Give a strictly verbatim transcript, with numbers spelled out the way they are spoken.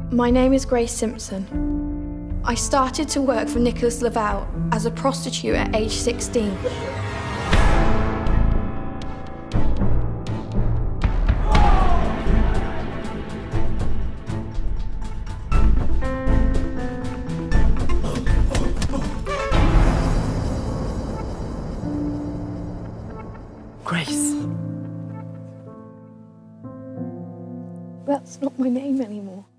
My name is Grace Simpson. I started to work for Nicholas Lavelle as a prostitute at age sixteen. Grace. That's not my name anymore.